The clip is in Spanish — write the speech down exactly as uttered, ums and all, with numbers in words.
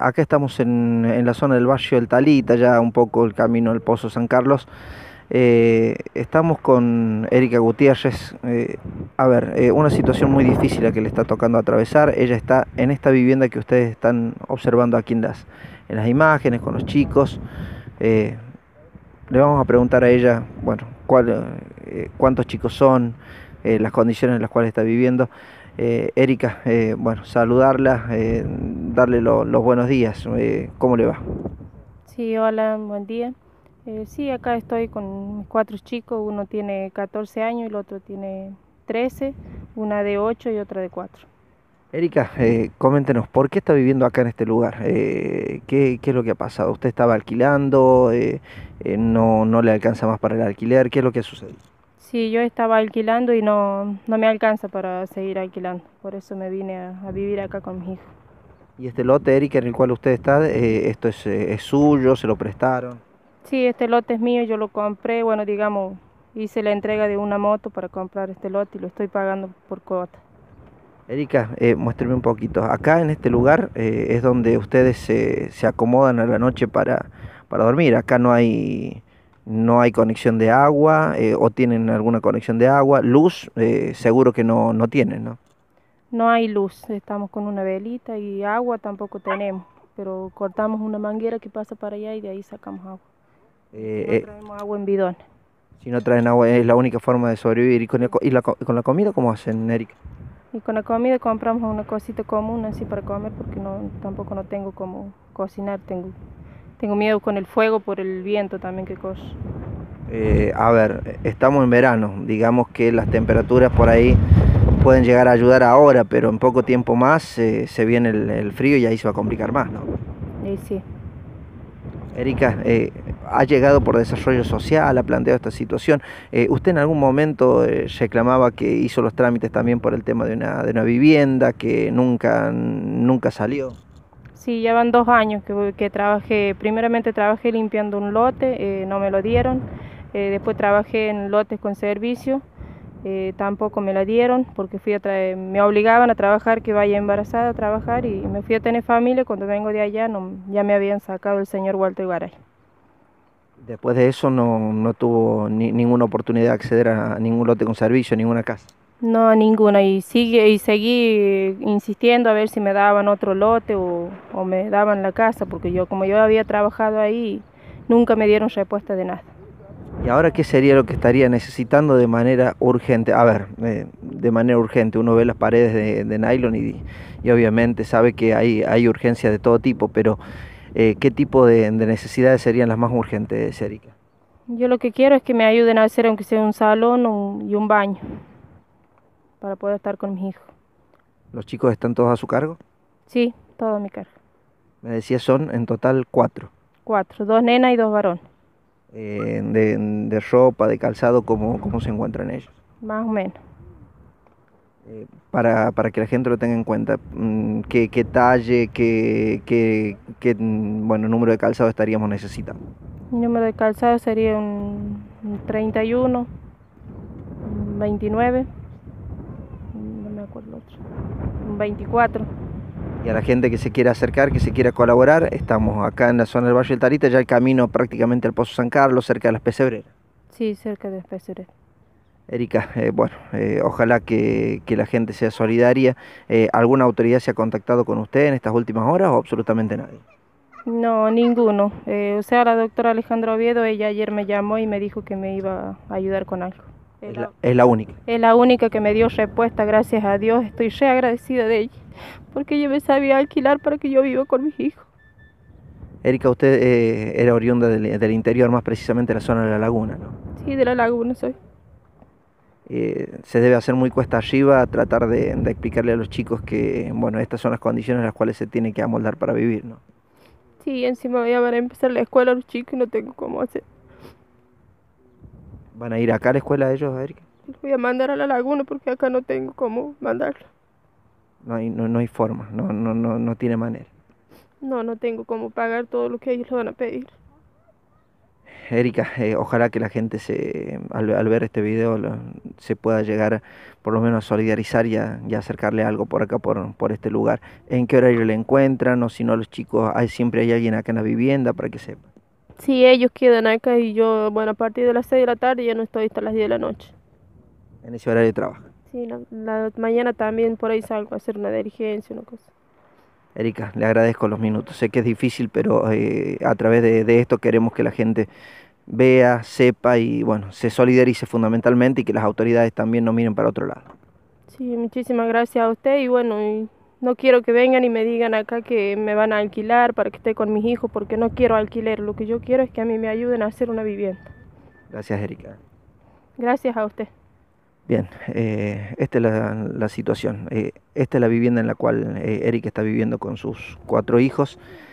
acá estamos en, en la zona del barrio del Talita, ya un poco el camino al Pozo San Carlos. Eh, estamos con Erika Gutiérrez. Eh, a ver, eh, una situación muy difícil a que le está tocando atravesar. Ella está en esta vivienda que ustedes están observando aquí en las, en las imágenes con los chicos. Eh, Le vamos a preguntar a ella, bueno, cuál, eh, cuántos chicos son, eh, las condiciones en las cuales está viviendo. Eh, Erika, eh, bueno, saludarla, eh, darle lo- los buenos días. Eh, ¿cómo le va? Sí, hola, buen día. Eh, sí, acá estoy con mis cuatro chicos, uno tiene catorce años y el otro tiene trece, una de ocho y otra de cuatro. Erika, eh, coméntenos, ¿por qué está viviendo acá en este lugar? Eh, ¿qué, qué es lo que ha pasado? ¿Usted estaba alquilando? Eh, eh, no, ¿no le alcanza más para el alquiler? ¿Qué es lo que ha sucedido? Sí, yo estaba alquilando y no, no me alcanza para seguir alquilando, por eso me vine a, a vivir acá con mis hijos. Y este lote, Erika, en el cual usted está, eh, ¿esto es, eh, es suyo? ¿Se lo prestaron? Sí, este lote es mío, yo lo compré, bueno, digamos, hice la entrega de una moto para comprar este lote y lo estoy pagando por cuota. Erika, eh, muéstrame un poquito. Acá en este lugar eh, es donde ustedes se, se acomodan a la noche para, para dormir. Acá no hay, no hay conexión de agua, eh, o tienen alguna conexión de agua. Luz, eh, seguro que no, no tienen, ¿no? No hay luz, estamos con una velita y agua tampoco tenemos, pero cortamos una manguera que pasa para allá y de ahí sacamos agua. Y si Eh, no, eh, traemos agua en bidón. si no traen agua es la única forma de sobrevivir. ¿Y con, el co- y la, co- con la comida cómo hacen, Erika? Y con la comida compramos una cosita común así para comer porque no, tampoco no tengo como cocinar, tengo, tengo miedo con el fuego por el viento también que corre. Eh, a ver, eh, estamos en verano. Digamos que las temperaturas por ahí pueden llegar a ayudar ahora, pero en poco tiempo más eh, se viene el, el frío y ahí se va a complicar más, ¿no? Y sí, Erika, eh, ha llegado por desarrollo social, ha planteado esta situación. Eh, ¿usted en algún momento eh, reclamaba que hizo los trámites también por el tema de una, de una vivienda que nunca, nunca salió? sí, ya van dos años que, que trabajé, primeramente trabajé limpiando un lote, eh, no me lo dieron, eh, después trabajé en lotes con servicio. Eh, tampoco me la dieron porque fui a traer, me obligaban a trabajar, que vaya embarazada a trabajar y me fui a tener familia. Cuando vengo de allá no, ya me habían sacado el señor Walter Garay. Después de eso no, no tuvo ni- ninguna oportunidad de acceder a ningún lote con servicio, ninguna casa. No, ninguna. Y sigue y seguí insistiendo a ver si me daban otro lote o, o me daban la casa, porque yo como yo había trabajado ahí, nunca me dieron respuesta de nada. ¿Y ahora qué sería lo que estaría necesitando de manera urgente? A ver, eh, de manera urgente, uno ve las paredes de, de nylon y, y obviamente sabe que hay, hay urgencia de todo tipo, pero eh, ¿qué tipo de, de necesidades serían las más urgentes, Erika? Yo lo que quiero es que me ayuden a hacer aunque sea un salón un- y un baño para poder estar con mis hijos. ¿Los chicos están todos a su cargo? Sí, todo mi cargo. Me decía son en total cuatro. Cuatro, dos nenas y dos varones, Eh, de, de ropa, de calzado, ¿cómo, cómo se encuentran ellos? más o menos. Eh, para, para que la gente lo tenga en cuenta, mm, ¿qué, qué talle, qué, qué, qué, mm, bueno, número de calzado estaríamos necesitando? Mi número de calzado sería un, un treinta y uno, un veintinueve, no me acuerdo el otro, un veinticuatro. Y a la gente que se quiera acercar, que se quiera colaborar, estamos acá en la zona del Valle del Tarita, ya el camino prácticamente al Pozo San Carlos, cerca de las pesebreras. Sí, cerca de Espeseret. Erika, eh, bueno, eh, ojalá que, que la gente sea solidaria. Eh, ¿alguna autoridad se ha contactado con usted en estas últimas horas o absolutamente nadie? No, ninguno. Eh, o sea, la doctora Alejandra Oviedo, ella ayer me llamó y me dijo que me iba a ayudar con algo. Es Es la, la, es la única. es la única que me dio respuesta, gracias a Dios. Estoy re agradecida de ella, porque ella me sabía alquilar para que yo viva con mis hijos. Erika, usted eh, era oriunda del, del interior, más precisamente de la zona de la laguna, ¿no? Sí, de la laguna soy. Eh, se debe hacer muy cuesta arriba tratar de, de explicarle a los chicos que, bueno, estas son las condiciones en las cuales se tiene que amoldar para vivir, ¿no? Sí, encima voy a ver a empezar la escuela a los chicos y no tengo cómo hacer. ¿Van a ir acá a la escuela ellos, Erika? Los voy a mandar a la laguna porque acá no tengo cómo mandarlo. No hay, no, no hay forma, no, no, no, no tiene manera. No, no tengo cómo pagar todo lo que ellos le van a pedir. Erika, eh, ojalá que la gente se, al, al ver este video lo- se pueda llegar por lo menos a solidarizar y a, y a acercarle algo por acá, por, por este lugar. ¿En qué horario le encuentran? O si no, los chicos, hay, siempre hay alguien acá en la vivienda para que sepa. Sí, ellos quedan acá y yo, bueno, a partir de las seis de la tarde ya no estoy hasta las diez de la noche. En ese horario de trabajo. Sí, la, la mañana también por ahí salgo a hacer una diligencia, una cosa. Erika, le agradezco los minutos. Sé que es difícil, pero eh, a través de, de esto queremos que la gente vea, sepa y bueno, se solidarice fundamentalmente y que las autoridades también no miren para otro lado. Sí, muchísimas gracias a usted y bueno, y no quiero que vengan y me digan acá que me van a alquilar para que esté con mis hijos porque no quiero alquiler, lo que yo quiero es que a mí me ayuden a hacer una vivienda. Gracias, Erika. Gracias a usted. Bien, eh, esta es la, la situación. Eh, esta es la vivienda en la cual eh, Erika está viviendo con sus cuatro hijos.